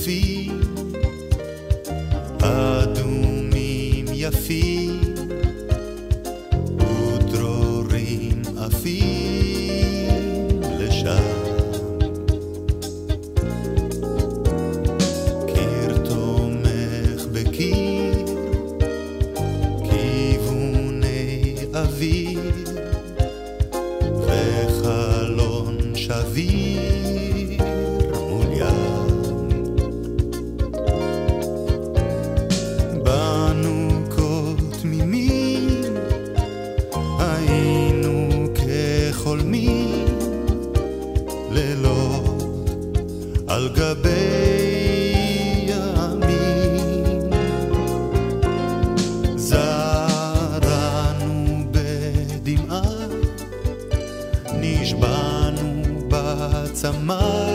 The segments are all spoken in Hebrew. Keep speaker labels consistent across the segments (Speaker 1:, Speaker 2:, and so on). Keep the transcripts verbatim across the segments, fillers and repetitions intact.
Speaker 1: יפים, אדומים יפים, ודרורים עפים לשם. קיר תומך בקיר, כיווני אוויר, וחלון שביר מול ים. באנו כה תמימים, היינו כחולמים, לילות על גבי ימים. זרענו בדמעה, נשבענו בצמא,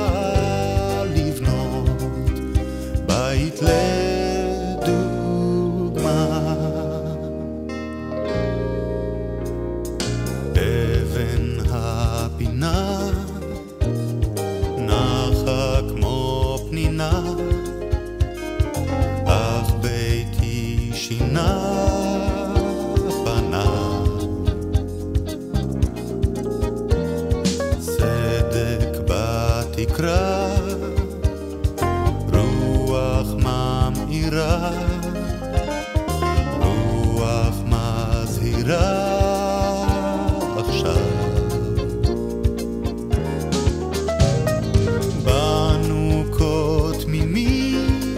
Speaker 1: לבנות בית לדוגמה. אבן הפינה נחה כמו פנינה, אך ביתי שינה פניו. צדק בתקרה, רוח ממאירה, רוח מזהירה עכשיו. באנו כה תמימים,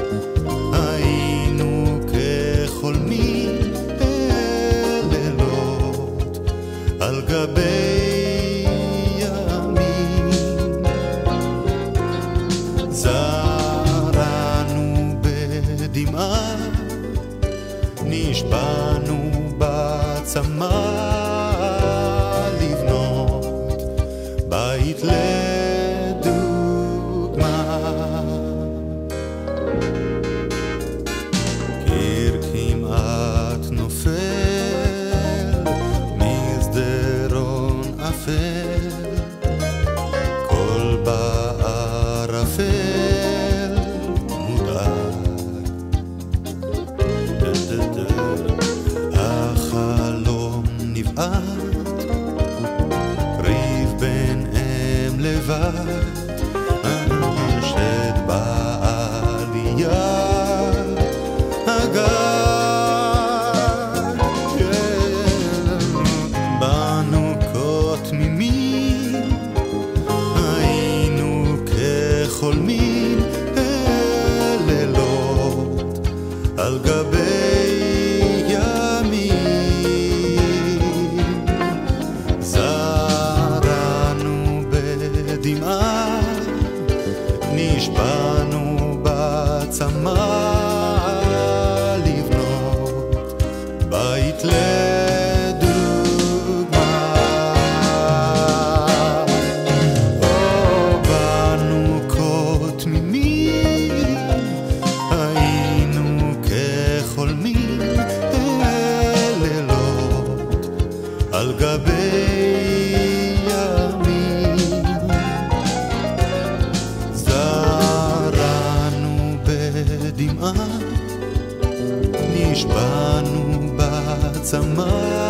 Speaker 1: היינו כחולמים, לילות על גבי ימים. זרענו בדמעה, נשבענו בצמא, לבנות בית לדוגמה. קיר כמעט נופל מסדרון אפל, כל בערפל מודאג. החלום נבעט, ריב בין אם לבד, שד בעליית הגג. באנו כה תמימים, היינו כחולמים, לילות על גבי ימים. זרענו בדמעה, נשבענו בצמא, לבנות בית לדוגמה. באנו כה תמימים, היינו כחולמים, לילות על גבי ימים. זרענו בדמעה, נשבענו בצמא,